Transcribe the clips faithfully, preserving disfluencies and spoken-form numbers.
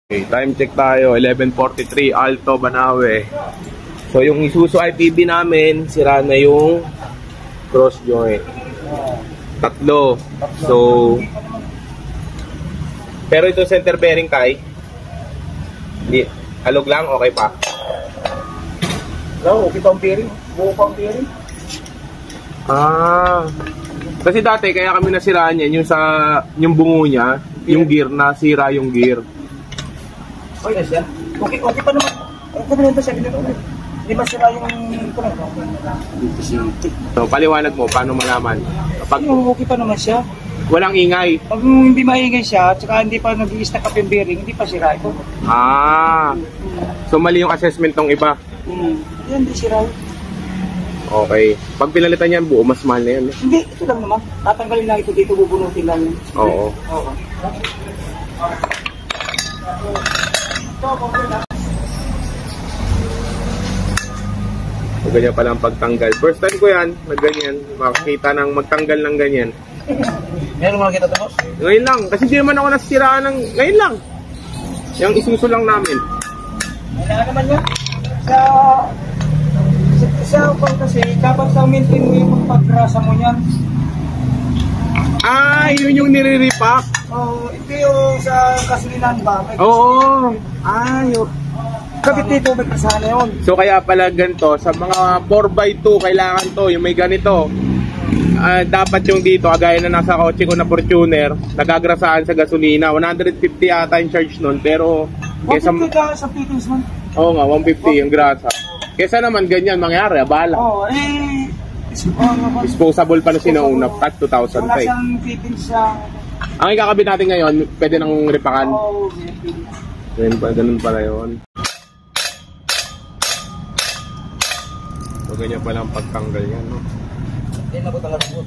Okay, time check tayo, eleven forty-three, Alto, Banawe. So yung Isuzu I P V namin, sira na yung cross joint. Tatlo. So, pero ito center bearing kay, hindi, alog lang, okay pa? No, okay pa ang bearing. Buo pa ang bearing. Ah, kasi dati kaya kami nasiraan yan, yung sa, yung bungo niya, yung gear, nasira yung gear. Okay na siya. Okay, okay pa naman. Okay pa naman ito siya. Hindi ba sila yung... So, paliwanag mo, paano malaman? Kapag okay pa naman siya. Walang ingay. Pag hindi maingay siya, at saka hindi pa nag-i-stack up yung bearing, hindi pa sira ito. Ah, so mali yung assessment ng iba. Hmm. Yan, hindi sira. Okay. Pag pinalitan yan buo, mas mahal na yan. Eh. Hindi, ito lang naman. Tatanggalin lang ito dito, bubunutin lang yun. Oo. Oo. So, ganyan pala ang pagtanggal. First time ko yan, na ganyan. Makakita ng magtanggal ng ganyan. Meron mo nakita ito, boss? Ngayon lang. Kasi di naman ako nasiraan ng... Ngayon lang. Yung Isuzu lang namin. Wala naman yan. Sa... Sa upang kasi, dapat sa maintain mo yung paggrasa mo niyan. Ah, yun yung nire-repack. Oh, ito yung sa gasolinahan ba? Oo. Ah, yun. Kapit dito, may kasana yun. So kaya pala ganito, sa mga four by two kailangan to, yung may ganito. Uh, dapat yung dito, kagaya na nasa kotse ko na Fortuner, nagagrasaan sa gasolina. one fifty ata yung charge nun, pero kesa... one fifty ka sa fittings nun? Oo nga, one fifty yung grasa. Kesa naman ganyan mangyari, abala. Oo, eh... Disposable pa na sinauna, at two thousand five. Wala siyang fittings sa... Ang ikakabit natin ngayon, pwede nang ripakan. Oo, ganun pa, ganun pala yun. So ganyan pala ang pagtanggal yan, no? Hindi na po tanggal po.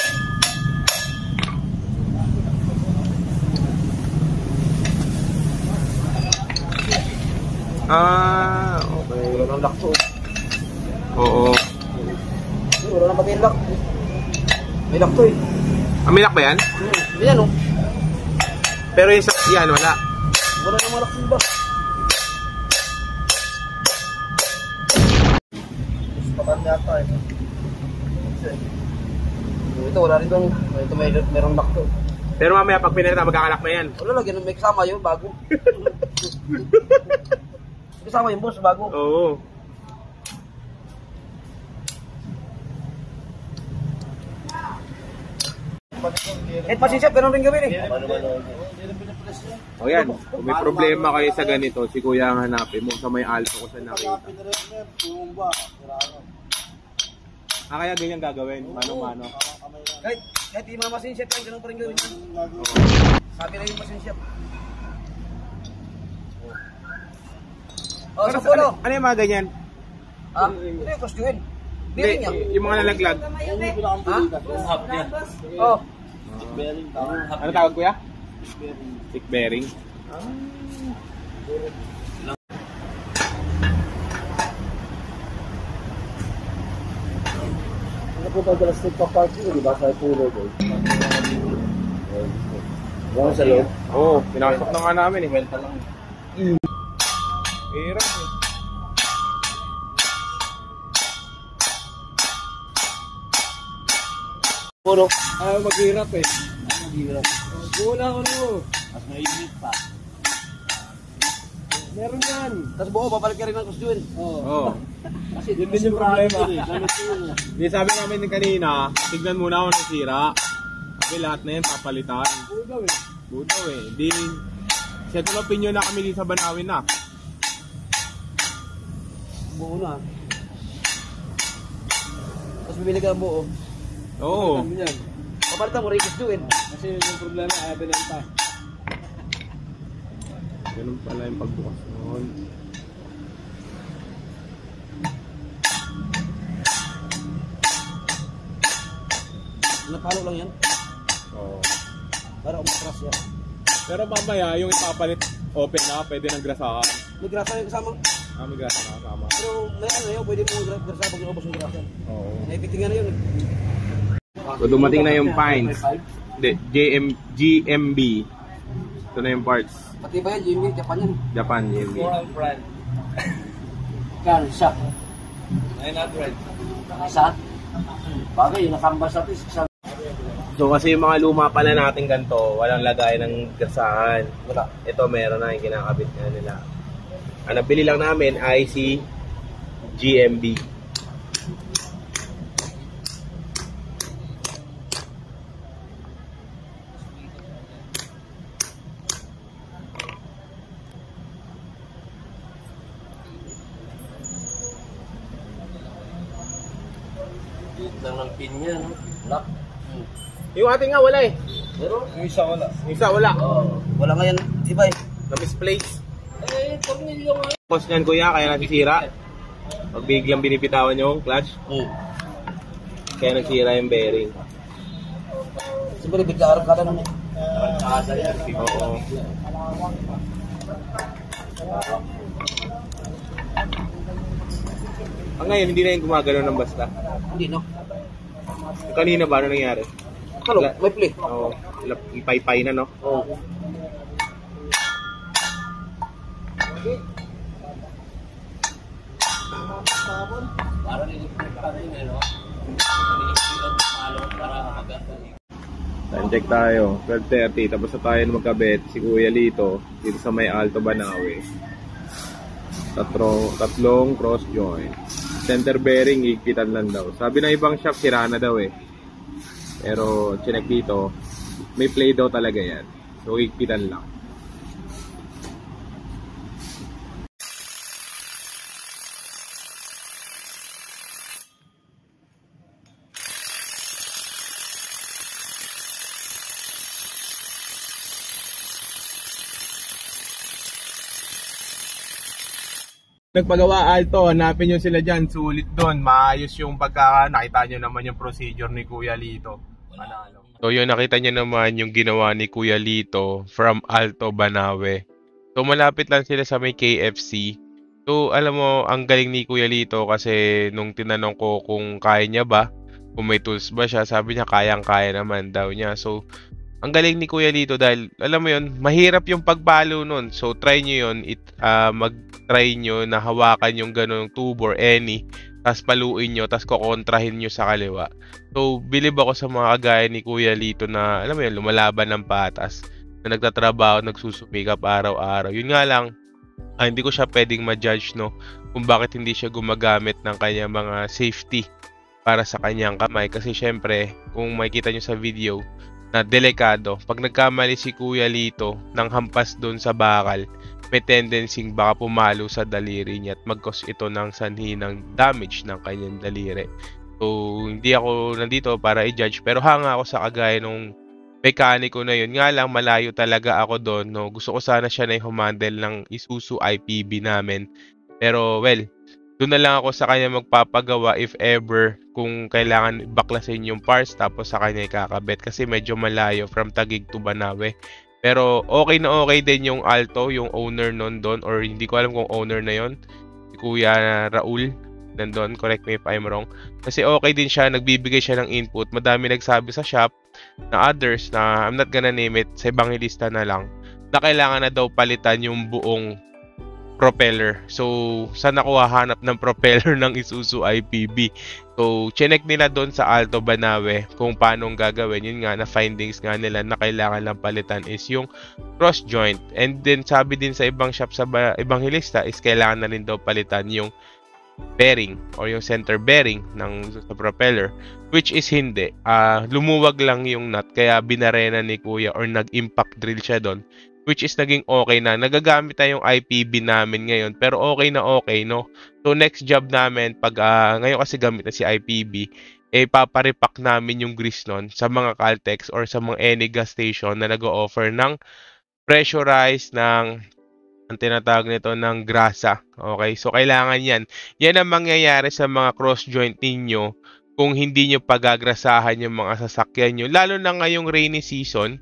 Ah, okay. Wala nang lock po. Oo. Wala nang pati yung lock. May lock to eh. Ah, may lock ba yan? Hmm, yan o. Pero yung sa, yan, wala. Wala nang lock yung box. Papan yata eh. Ito wala rin itong, ito may merong lock to. Pero mamaya pag pinalita, magkakalak na yan. Wala lang, may kasama yun, bago. Kasama yung boss, bago. Oo. Eh, pasensya, ganun rin gawin eh. O yan, kung may problema kayo sa ganito, si Kuya ang hanapin mo sa may Alto ko sa nakita. Ah, kaya ganyan gagawin, mano-mano. Kahit, kahit di mga machine shop yan, ganun pa rin gawin yan. Sabi na yung machine shop. Oh, Pero, sa pulo. ano, ano yung mga ganyan? Ah, ito yung costume. Hindi, Bearing niya. yung mga nalaglag. Ha? Oh. Ano tawag, Kuya? Stick bearing. Ano po tayo sa stick pa parking, di ba? Sa pulo ko. Wala sa loob? Oo, pinasok na nga namin eh. Kwenta lang. Hirap eh. Puro. Ayaw maghirap eh. Maghirap. Wala ano. Mas mainit pa. Meron yan. Tapos buo, babalik ka rin ng costume. Oo. Oh. Kasi yun din yung problema. Ganito yun. Di sabi namin din kanina, tignan muna ako ng sira. Sabi lahat na yan papalitan. Budaw eh. Budaw eh. Di, set of opinion na kami dito sa Banawin na. Buo na. Tapos bibili ka ng buo. Oo. Papalitan mo rin costume. Kasi yung problema ay binenta. Ganun pala yung pagbukas noon. Napalo lang yan. Oo. Para umatras yan. Pero mamaya, yung ipapalit open na, pwede nang grasahan. May grasa yung kasama. Ah, may grasa na kasama. Pero may ano yun, pwede mo grasa pag naubos yung grasa. Oo. Naipitingan na yun. So dumating na yung Pines. Hindi, J M G M B. Ito na yung parts. Pati ba yan, Jimmy? Japan yan. Japan, Jimmy. Foreign brand. Kano siya? nine hundred. Isa? Bagay, nakambas natin sa So kasi yung mga luma pala natin ganito, walang lagay ng gasahan. wala. Ito meron na yung kinakabit na nila. Ang nabili lang namin ay si G M B. Lang ng pin niya, no? Lock. Hmm. Yung ating nga wala eh. Pero, yung isa wala. Yung isa wala. Oh, wala ngayon, iba eh. Na-misplace. Eh, tornilyo nga. Post niyan kuya, kaya nasisira. Pag biglang binipitawan yung clutch, Hmm. kaya nagsira yung bearing. Siyempre, bigla-arap ka na naman eh. Arap yan. Oo. Ah, ngayon, hindi na yung gumagano ng basta. Hindi, no? Yung kanina ba, ano nangyari? Ano, may play. Oo, lap- ipay-pay na, no? Oo. Para nilipit pa rin eh, no? Time check tayo, twelve thirty, tapos na tayo magkabit, si Kuya Lito, dito sa may Alto Banawe. Tatro, tatlong cross joint. Center bearing, higpitan lang daw. Sabi ng ibang shop, sira na daw eh. Pero, chinek dito, may play daw talaga yan. So, higpitan lang. Nagpagawa Alto, hanapin nyo sila dyan, sulit doon, maayos yung pagka, nakita nyo naman yung procedure ni Kuya Lito. Manalo. So yun, nakita nyo naman yung ginawa ni Kuya Lito from Alto Banawe. So malapit lang sila sa may K F C. So alam mo, ang galing ni Kuya Lito kasi nung tinanong ko kung kaya niya ba, kung may tools ba siya, sabi niya kayang-kaya naman daw niya. So ang galing ni Kuya Lito dahil, alam mo yun, mahirap yung pagpalo nun. So, try nyo yun. It, uh, mag-try nyo na hawakan yung ganong tubo or any. Tapos paluin nyo, tapos kukontrahin nyo sa kaliwa. So, bilib ako sa mga kagaya ni Kuya Lito na, alam mo yun, lumalaban ng patas. Na nagtatrabaho, nagsusumikap araw-araw. Yun nga lang, ah, hindi ko siya pwedeng ma-judge, no? Kung bakit hindi siya gumagamit ng kanyang mga safety para sa kanyang kamay. Kasi syempre, kung makikita nyo sa video, na delikado. Pag nagkamali si Kuya Lito ng hampas doon sa bakal, may tendency baka pumalo sa daliri niya at mag-cause ito ng sanhi ng damage ng kanyang daliri. So, hindi ako nandito para i-judge pero hanga ako sa kagaya nung mekaniko na yun. Nga lang, malayo talaga ako doon. No? Gusto ko sana siya na yung humandle ng Isuzu I P B namin. Pero, well, doon na lang ako sa kanya magpapagawa if ever kung kailangan baklasin yung parts tapos sa kanya ikakabit kasi medyo malayo from Taguig to Banawe. Pero okay na okay din yung Alto, yung owner nun doon or hindi ko alam kung owner na yon, si Kuya Raul nandun, correct me if I'm wrong. Kasi okay din siya, nagbibigay siya ng input. Madami nagsabi sa shop na others na I'm not gonna name it, sa Evangelista na lang, na kailangan na daw palitan yung buong propeller. So, saan ako hahanap ng propeller ng Isuzu I P B? So, chinek nila doon sa Alto Banawe kung paano gagawin. Yun nga, na findings nga nila na kailangan lang palitan is yung cross joint. And then, sabi din sa ibang shop sa Evangelista is kailangan na rin daw palitan yung bearing or yung center bearing ng sa propeller, which is hindi. Uh, lumuwag lang yung nut, kaya binarena ni Kuya or nag-impact drill siya doon, which is naging okay na. Nagagamit na yung I P B namin ngayon, pero okay na okay, no? So, next job namin, pag uh, ngayon kasi gamit na si I P B, eh, paparipak namin yung grease nun sa mga Caltex or sa mga any gas station na nag-o-offer ng pressurized ng ang tinatawag nito ng grasa. Okay? So, kailangan yan. Yan ang mangyayari sa mga cross-joint ninyo kung hindi nyo pagagrasahan yung mga sasakyan nyo. Lalo na ngayong rainy season,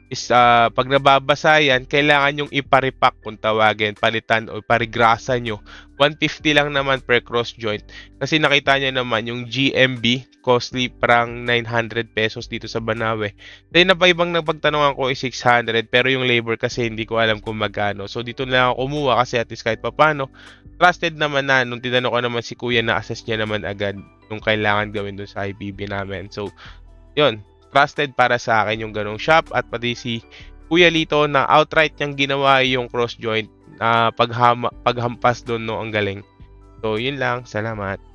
is uh, pag nababasa yan, kailangan yung iparipak kung tawagin, palitan o parigrasa nyo. one fifty lang naman per cross joint. Kasi nakita nyo naman yung G M B, costly parang nine hundred pesos dito sa Banawe. Then na pa ibang nagpagtanungan ko is six hundred, pero yung labor kasi hindi ko alam kung magkano. So dito na ako kumuha kasi at least kahit papano, trusted naman na, nung tinanong ko naman si kuya, na-assess niya naman agad yung kailangan gawin dun sa I B B namin. So, yun. Trusted para sa akin yung ganong shop, at pati si Kuya Lito na outright niyang ginawa yung cross joint, uh, paghama, paghampas doon, no, ang galing. So, yun lang. Salamat.